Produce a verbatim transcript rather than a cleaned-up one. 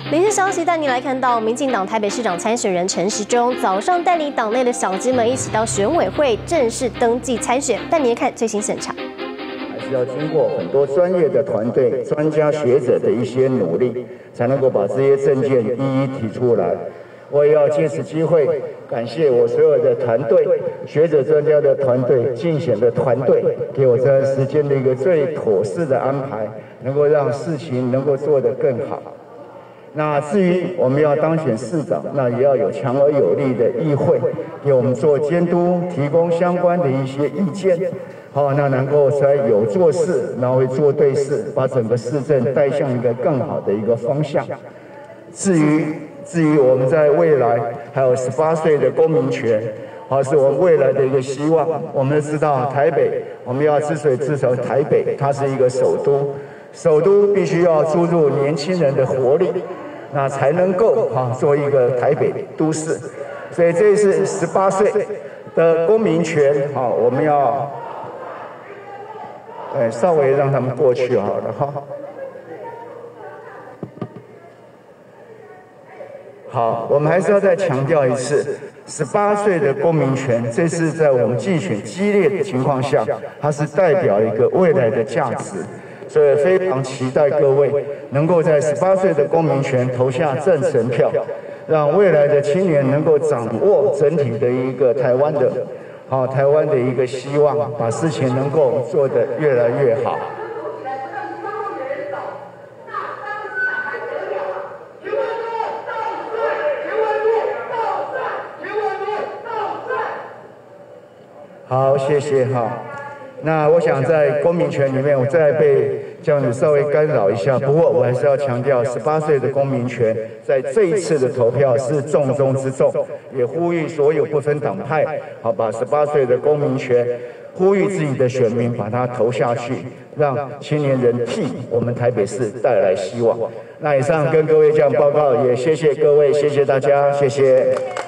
连线消息带您来看到，民进党台北市长参选人陈时中早上带领党内的小鸡们一起到选委会正式登记参选。带您看最新现场。 还是要经过很多专业的团队、专家学者的一些努力，才能够把这些证件一一提出来。我也要借此机会感谢我所有的团队、学者专家的团队、竞选的团队，给我这段时间的一个最妥适的安排，能够让事情能够做得更好。 那至于我们要当选市长，那也要有强而有力的议会，给我们做监督，提供相关的一些意见。好，那能够才有做事，然后会做对事，把整个市政带向一个更好的一个方向。至于至于我们在未来还有十八岁的公民权，好，是我们未来的一个希望。我们知道台北，我们要之所以支持台北，它是一个首都，首都必须要注入年轻人的活力。 那才能够啊做一个台北都市，所以这是十八岁的公民权啊，我们要呃稍微让他们过去好了哈。好，我们还是要再强调一次，十八岁的公民权，这是在我们竞选激烈的情况下，它是代表一个未来的价值。 所以非常期待各位能够在十八岁的公民权投下赞成票，让未来的青年能够掌握整体的一个台湾的，好台湾的一个希望，把事情能够做得越来越好。 好，谢谢哈。那我想在公民权里面，我再被这样子稍微干扰一下。不过我还是要强调，十八岁的公民权在这一次的投票是重中之重，也呼吁所有不分党派，好把十八岁的公民权，呼吁自己的选民把它投下去，让青年人替我们台北市带来希望。那以上跟各位这样报告，也谢谢各位，谢谢大家，谢谢。